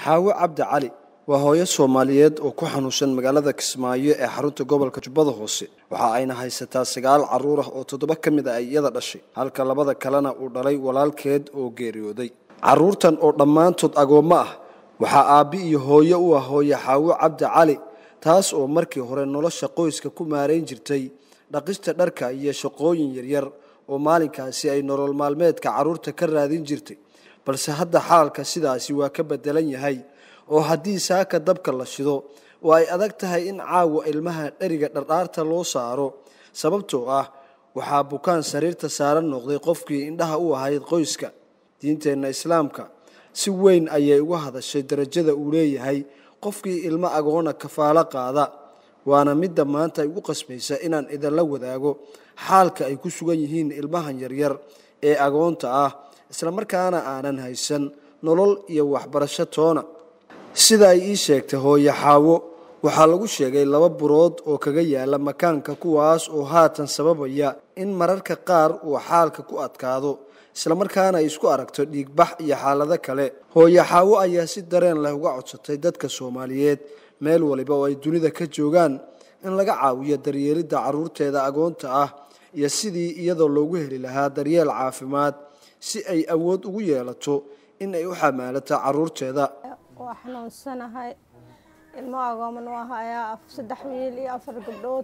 Xaawo Cabdi Cali waa hooyo Soomaaliyeed oo ku xanuusan magaalada Kismaayo ee xarunta gobolka Jubbada Hoose. Waxa ayna haysataa 9 carruur ah oo 7 kamid ah iyada dhashay, halka 2 kalena uu dhalay walaalkeed oo geeriyooday. Carruurtan oo dhammaantood agoon ah waxa aabi iyo hooyo u ah hooyo Xaawo Cabdi Cali, taas oo markii hore nolosha qoyska ku maareyn jirtay dhaqista dharka iyo shaqooyin yaryar oo maalinkaasi ay nolol maalmeedka carruurta ka raadin jirtay. balse hadda xaalka sidaasi waa ka bedelan yahay oo haddii saaka dabka la shido oo ay adag tahay in caawa ilmaha dhariga dhardhaarta loo saaro sababtoo ah waxaa bukaan sariirta saaran noqday qofkii indhaha u ahayd qoyska. diinteena islaamka si weyn ayay uga hadashay darajada uu leeyahay qofkii ilmo agoona kafaala qaada, waana midda maanta ay ugu qasbaysa inaan idinla wadaago xaalka ay ku sugan yihiin ilmahan yaryar ee agoonta ah, isla markaana aanan haysan nolol iyo waxbarasho toona. sida ay ii sheegtay hooyo Xaawo, waxaa lagu sheegay 2 burood oo kaga yaala makaanka, kuwaas oo haatan sababaya in mararka qaar uu xaalka ku adkaado, isla markaana ay isku aragto dhiigbax iyo xaalado kale. hooyo Xaawo ayaa si dareen leh uga codsatay dadka Soomaaliyeed meel waliba oo ay dunida ka joogaan in laga caawiyo daryeelida carruurteeda agoonta ah iyo sidii iyadoo loogu heli lahaa daryeel caafimaad si ay awood ugu yeelato in ay u xamaalato carruurteeda. waa xanuunsanahay, ilmo agooman waa hayaa 3 wiil iyo 4 gabdhood.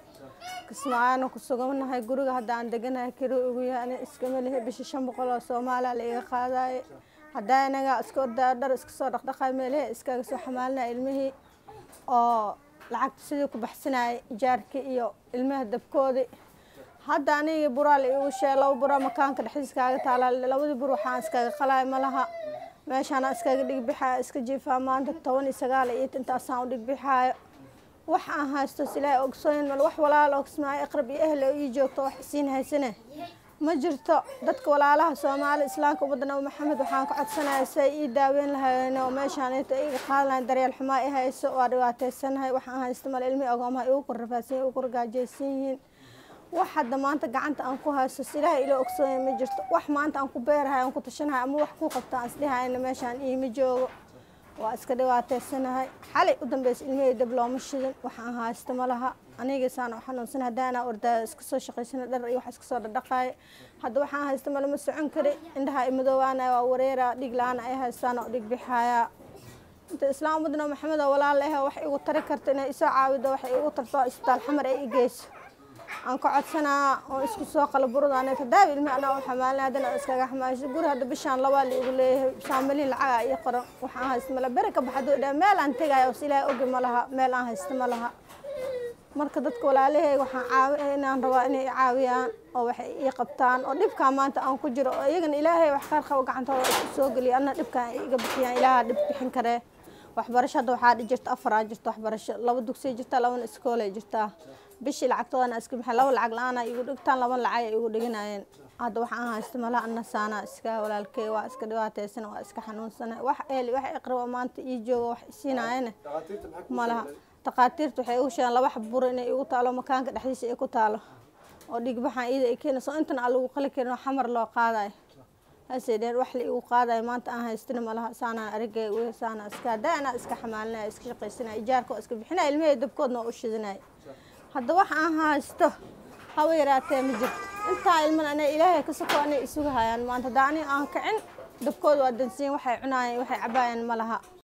Kismaayo ku suganahay, guriga hadda aan deganahay kiro ugu yahay iska meel bishi 500 oo Soomaali la iga qaaday. hadda anaga iska dhar iska soo dhaqdhaqay meel iska soo xamaalna ilmihii oo lacag sidii ku baxsanay jaarki iyo ilmaha dabkoodi. hadda aniga buraal igu sheelo bura makaanka dhaxiiskaaga taala 2 bur waxaan iska qalay malaha meeshaan iska dhig bixaa iska jiifaa maanta 19 iyo intaasaan u dhig bixaayo. wax aan haysto silaa ogsoon mal wax walaal oo Kismaayo aqrab iyo ehl oo ii joogto wax siin haysane ma jirto. dadka walaalaha Soomaali islaamka wadana Maxamed waxaan ka codsanayaa say ii daaweyn lahaayeen oo meeshaan ay qaadan daryeel xumaa ay hayso oo dhibaataysanahay. waxaan haysto mal ilmi agoomaha igu korfaasay igu korgaajeysiin. wax hadda maanta gacanta aan ku haysto silaa ilo ogsoon ma jirto. wax maanta aan ku beerahay aan ku tashanahay ama wax ku qabtaan isdihayna meeshaan iima joogo, waa iska dhibaataysanahay. xalay u dambeysay ilmihii diblooma shidan waxaan haysto malaha. aniga saan xanuunsan hadana ordaa iska soo shaqeysana dhar iyo wax iska soo dhaqay. hadda waxaan haysto malama socon kari, indhaha imadoowaana waa wareera, dhig laan ay haystaan oo dhig bixaya. inta islaamudna Maxamed walaal ah wax igu tari karto inay isoo caawido, wax igu tarto isbitaal xamar ay igeyso aan ka codsanaa oo isku soo qalburudaan tadaab ilmi ana oo xamaalna hadana iskaga xamaasho. guri hadda bishaan 2 la igu leeyahay saamilin lacag iyo qoran. waxaan haysto mala baraka baxdo meel aan tagayo oo silaa og malaha, meel aan haysto malaha. marka dadka walaalahay waxaan caawinaan rabaa inay caawiyaan oo wax ii qabtaan oo dhibka maanta aan ku jiro oo iyagana Ilaahay wax qaar qabo gacantooda isku soo galiyo anna dhibka iga bixiyaan. Ilaahay dhib bixin kare. waxbarashada waxaa jirta 4 jirta waxbarasho, 2 dugsi jirta, 2 iskool jirta. bishii lacagtoodana iska bixin 2 lacag la'aan ay igu dhigtaan, 2 lacag ay igu dhiganayeen. hadda waxaan haysto malaha anna saana iska walaalkay waa iska dhibaataysan, waa iska xanuunsanay. wax eeli wax iqrabo maanta ii joogo wax siinayeen malaha. taqaatiirtu waxay u sheegaan 2 bur inay igu taalo makaanka dhaxdiisa ay ku taalo oo dhig baxan iyada ay keenayso intan aan lagu qali karin xamar loo qaaday. haseedeen wax la igu qaaday maanta aan haystin malaha. saana arigay u saana iska daana iska xamaalnaa iska shaqaysanaa ijaarka iska bixinaa ilmihii dabkoodna u shidanay. hadda wax aan haysto hawa yaraatee ma jirto. inta ilman ana Ilaahay ka soo isugu hayaan maanta daani aan kicin dabkooda waa dansiin waxay cunaayeen waxay cabaayeen malaha.